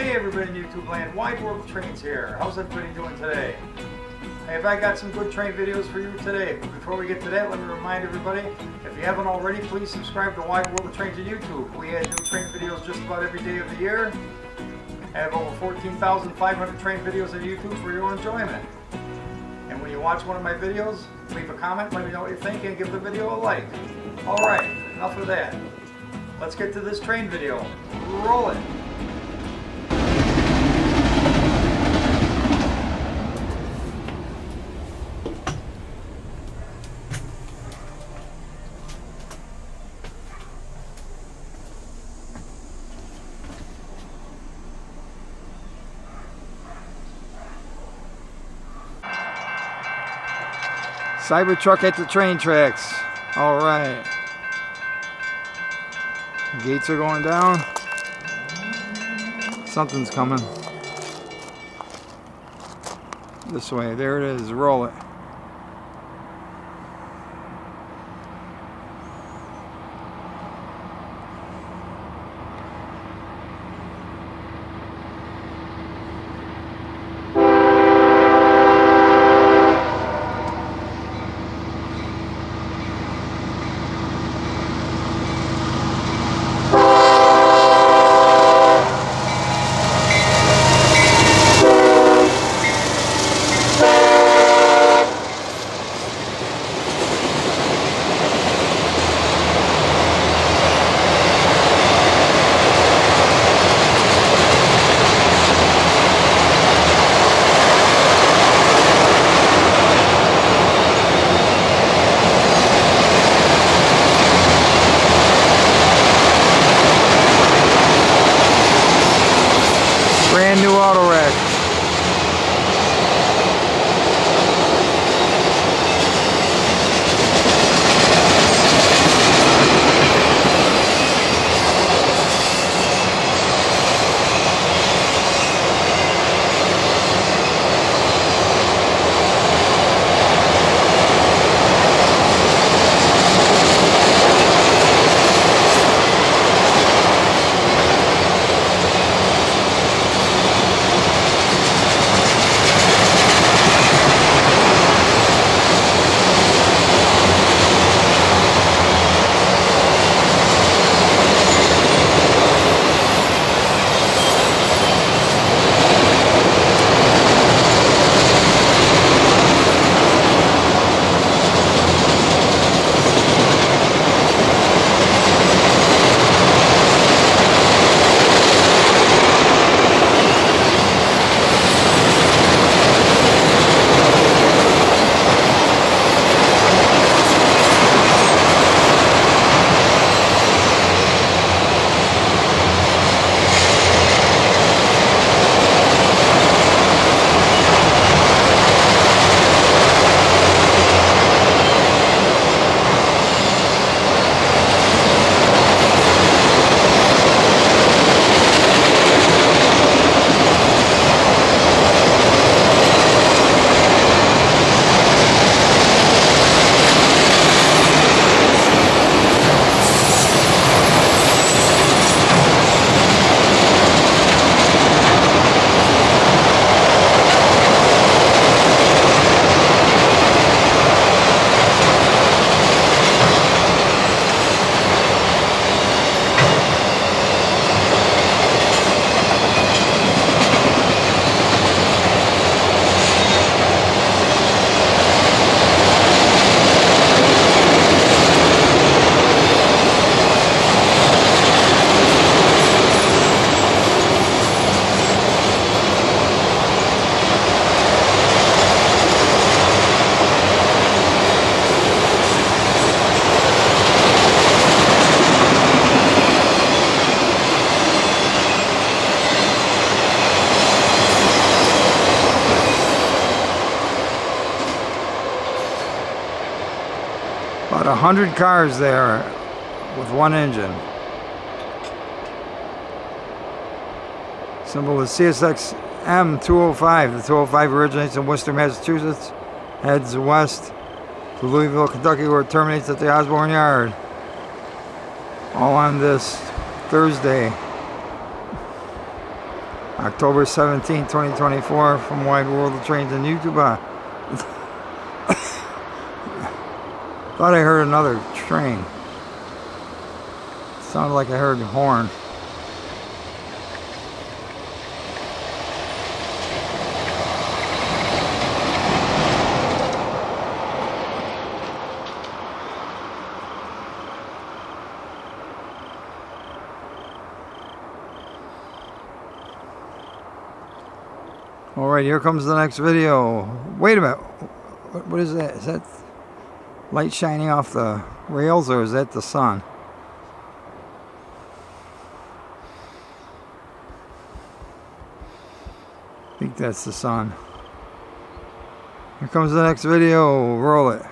Hey everybody in YouTube land, Wide World of Trains here. How's everybody doing today? Hey, have I got some good train videos for you today? But before we get to that, let me remind everybody, if you haven't already, please subscribe to Wide World of Trains on YouTube. We add new train videos just about every day of the year. I have over 14,500 train videos on YouTube for your enjoyment. And when you watch one of my videos, leave a comment, let me know what you think, and give the video a like. Alright, enough of that. Let's get to this train video. Roll it! Cybertruck at the train tracks. Alright. Gates are going down. Something's coming. This way. There it is. Roll it. Brand new auto wreck. About 100 cars there with one engine. Symbol is CSX M205. The 205 originates in Worcester, Massachusetts, heads west to Louisville, Kentucky, where it terminates at the Osborne Yard. All on this Thursday, October 17, 2024 from Wide World of Trains and YouTube. Thought I heard another train. Sounded like I heard the horn. Alright, here comes the next video. Wait a minute. What is that? Is that light shining off the rails, or is that the sun? I think that's the sun. Here comes the next video. Roll it.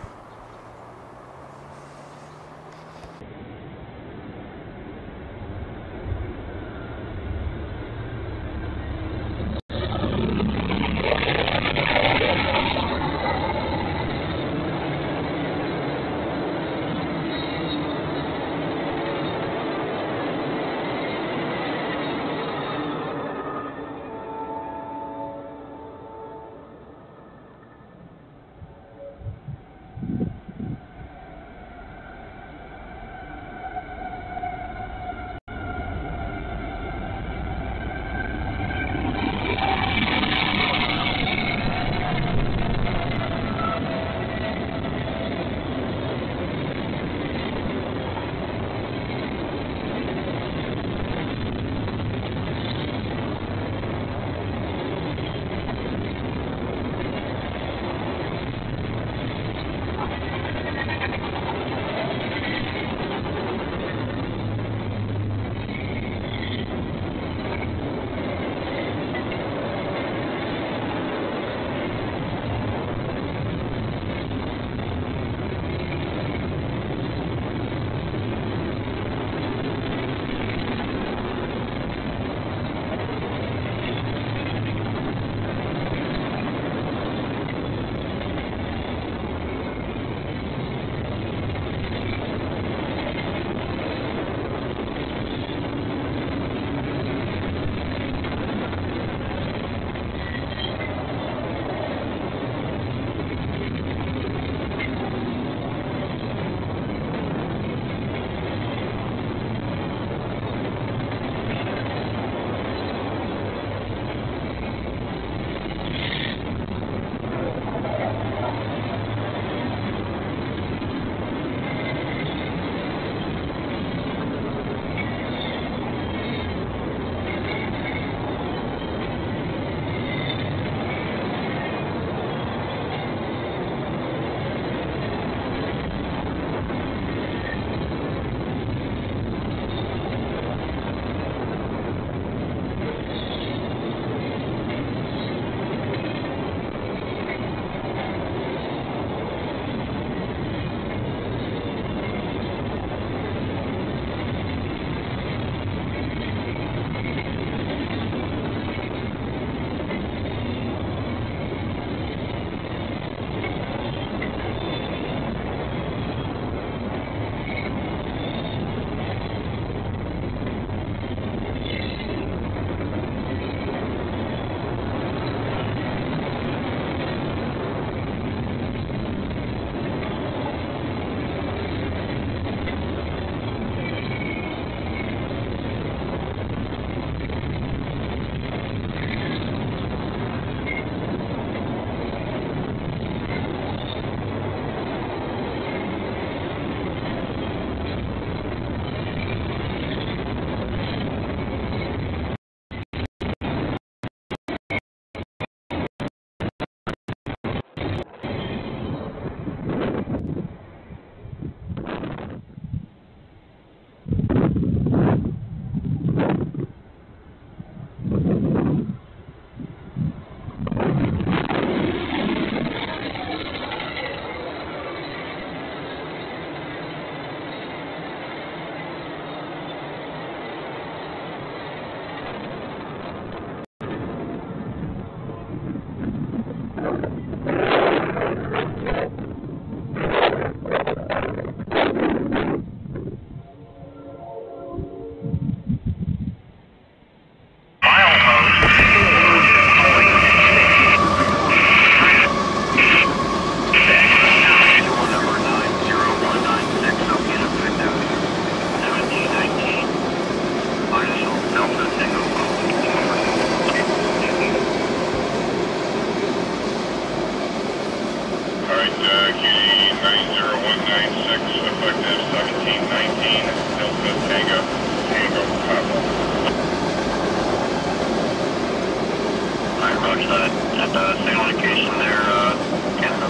location there, Canada.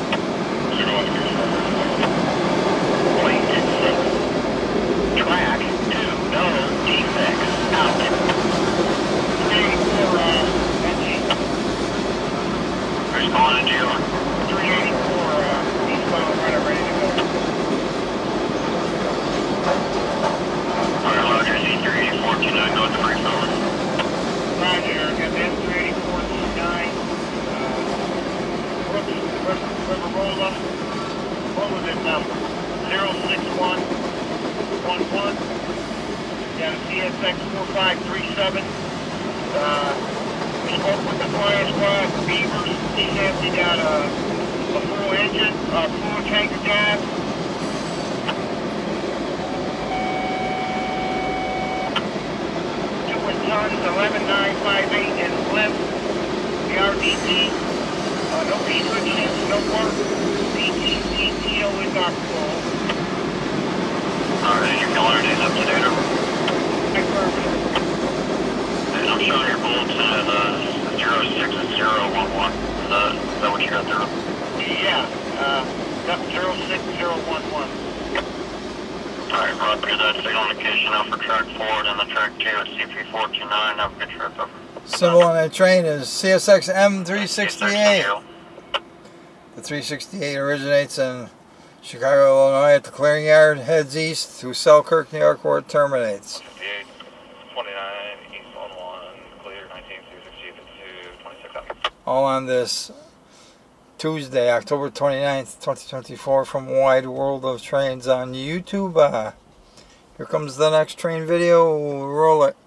Wait, 6. Track 2, no, T6, out. 384, responding to you. 384, eastbound runner ready to go. Alright, Roger, Z38429, north of Freefiller. Roger, got the M38429, River Rolla. What was it number? 06111. Got a CSX 4537. We spoke with the fire squad, Beavers. He said we got a full engine, a full tank of gas. 2 tons, 11958 and flip. The RDT, no restrictions, no work. PTO is operable. Alright, your calendar days up to date. Affirmative. And I'm showing your bullets as 06011. Is that what you got there? Yeah, 06011. Alright, Roger, that signal indication out for track 4 and the track 2 at CP429. Have a good trip. Symbol on that train is CSX M368. The 368 originates in Chicago, Illinois at the Clearing Yard, heads east through Selkirk, New York, where it terminates. 29, east on 1, clear, 19, 268 to 26 up. All on this Tuesday, October 29th, 2024 from Wide World of Trains on YouTube. Here comes the next train video. Roll it.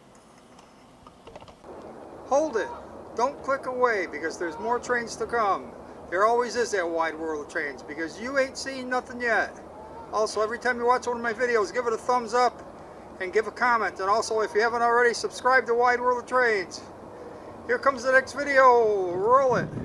Hold it. Don't click away because there's more trains to come. There always is that Wide World of Trains because you ain't seen nothing yet. Also, every time you watch one of my videos, give it a thumbs up and give a comment. And also, if you haven't already, subscribe to Wide World of Trains. Here comes the next video. Roll it.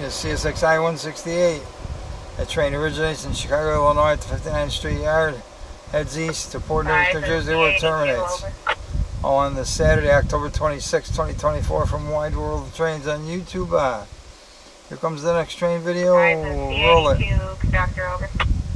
is CSX I-168. That train originates in Chicago, Illinois at the 59th Street Yard, heads east to Port Newark, New Jersey, where it terminates. On this Saturday, October 26, 2024, from Wide World of Trains on YouTube. Here comes the next train video. Roll it. Conductor, over.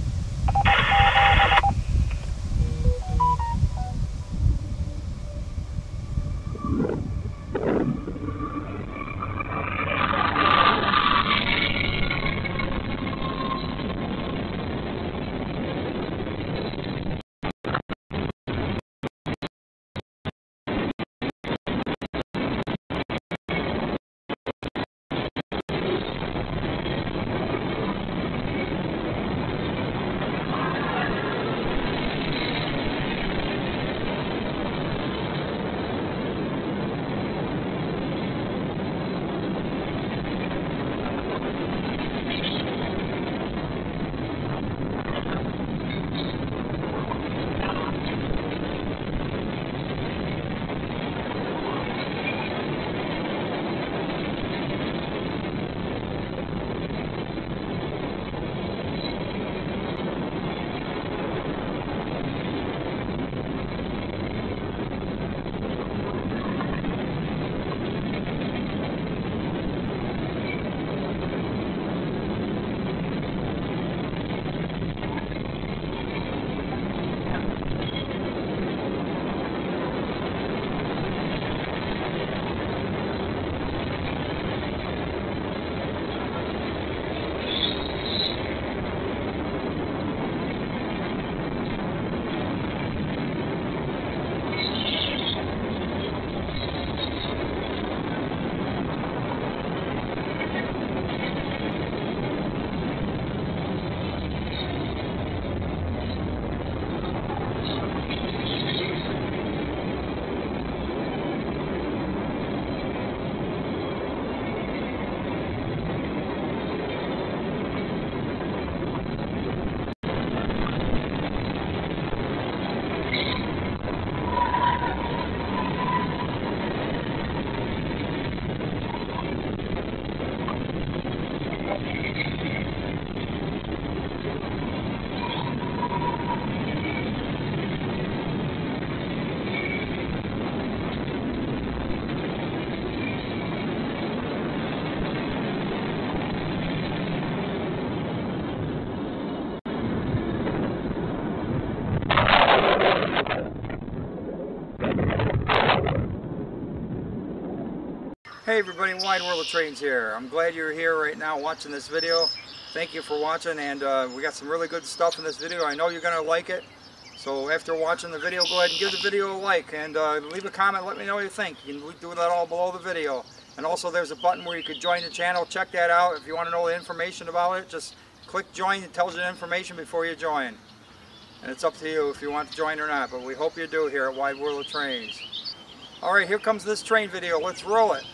Hey everybody, Wide World of Trains here. I'm glad you're here right now watching this video. Thank you for watching, and we got some really good stuff in this video. I know you're going to like it. So after watching the video, go ahead and give the video a like, and leave a comment, let me know what you think. You can do that all below the video. And also there's a button where you could join the channel. Check that out. If you want to know the information about it, just click join. It tells you the information before you join. And it's up to you if you want to join or not, but we hope you do here at Wide World of Trains. Alright, here comes this train video. Let's roll it.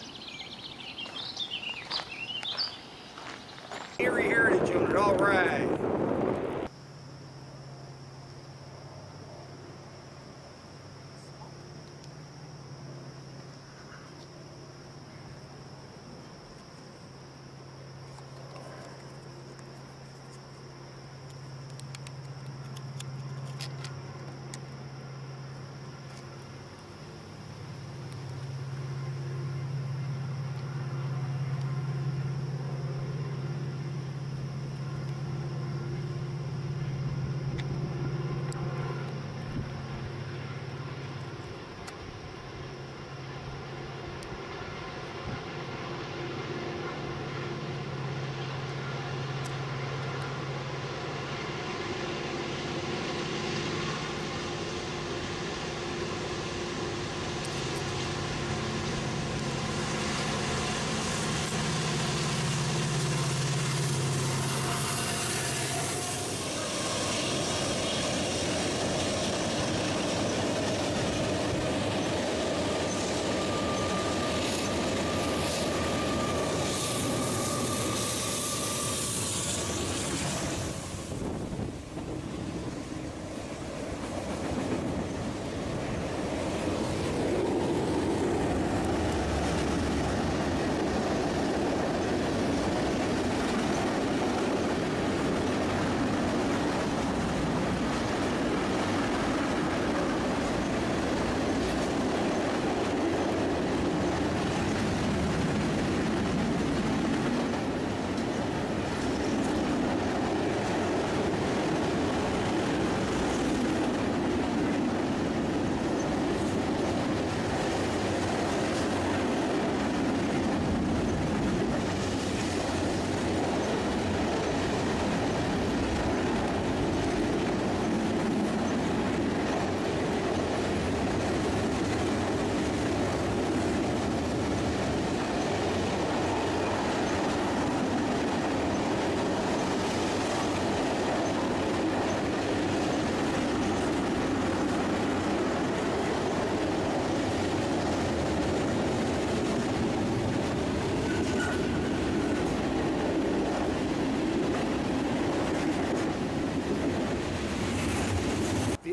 Erie Heritage Unit, alright.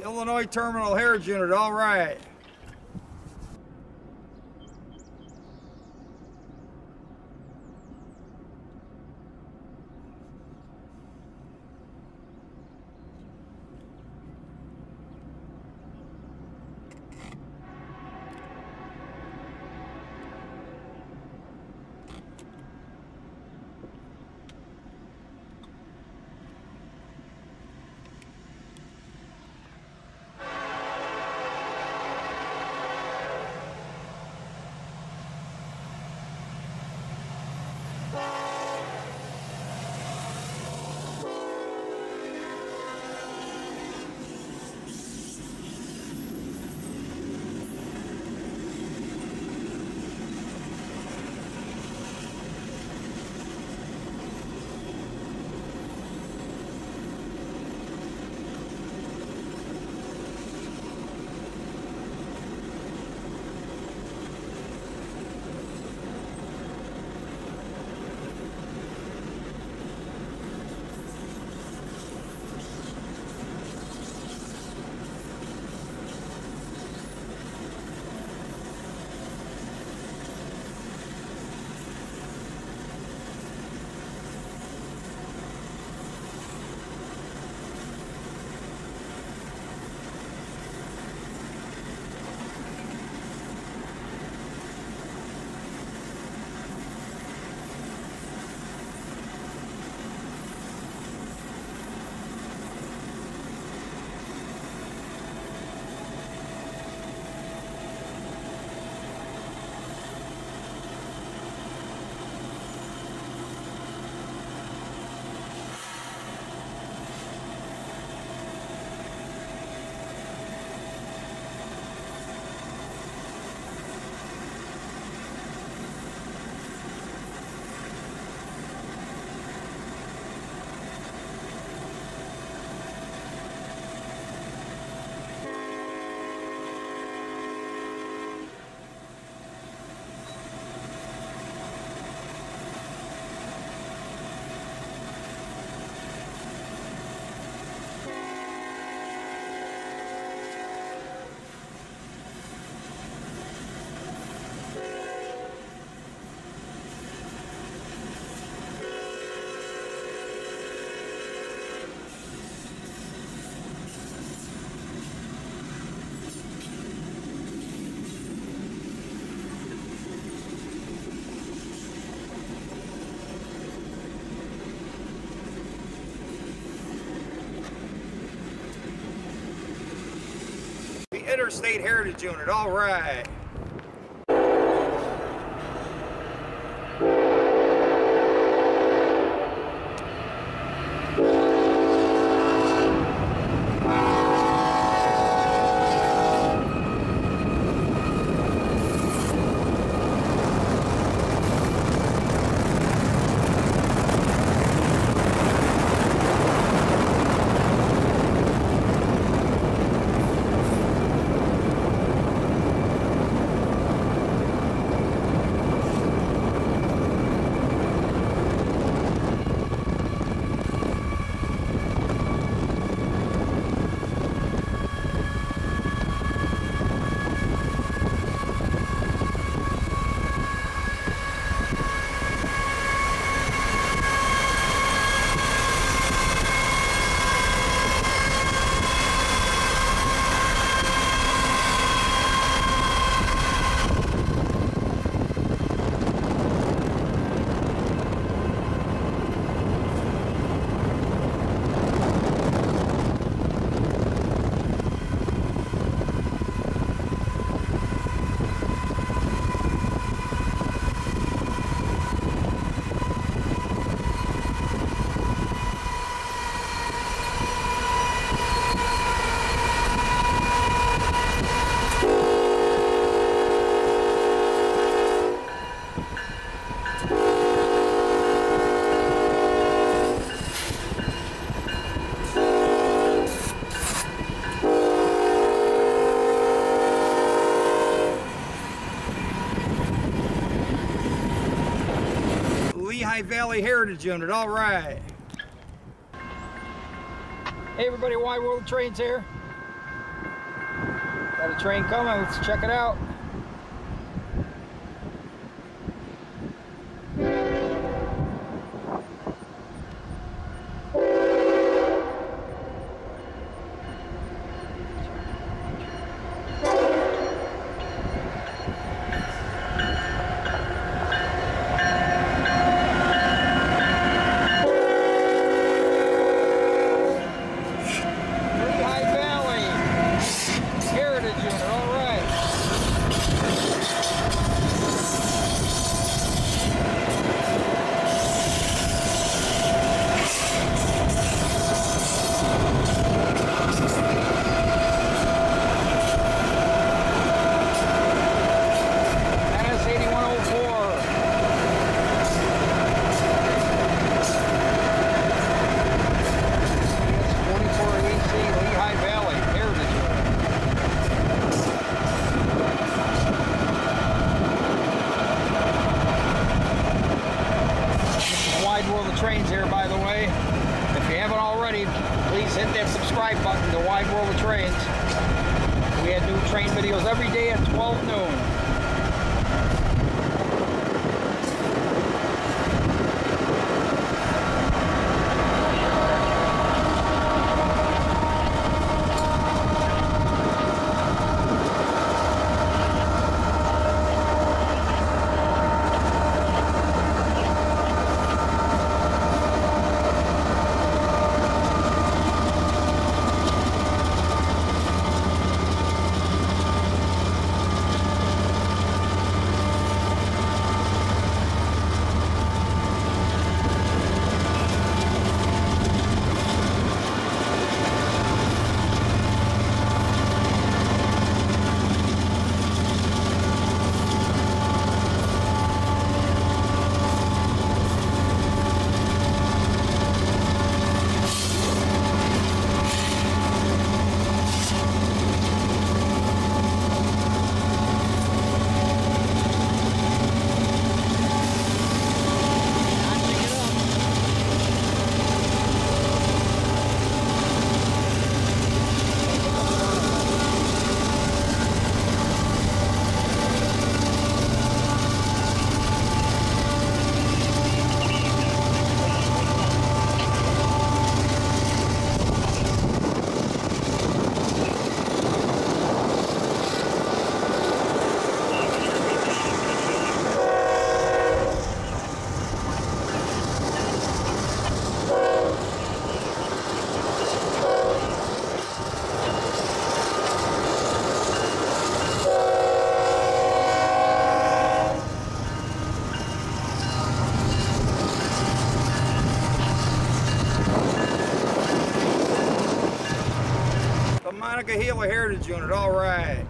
Illinois Terminal Heritage Unit, all right. Interstate Heritage Unit, all right. Lehigh Valley Heritage Unit, all right. Hey everybody, Wide World of Trains here. Got a train coming, let's check it out. Trains here, by the way. If you haven't already, please hit that subscribe button to Wide World of Trains. We had new train videos every day at 12 noon. Monongahela Heritage Unit, all right.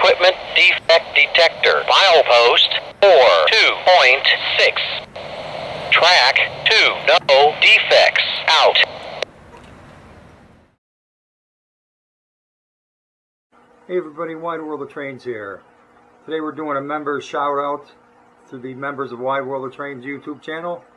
equipment defect detector. Milepost 4.2.6. Track 2. No defects. Out. Hey everybody, Wide World of Trains here. Today we're doing a member shout out to the members of Wide World of Trains YouTube channel.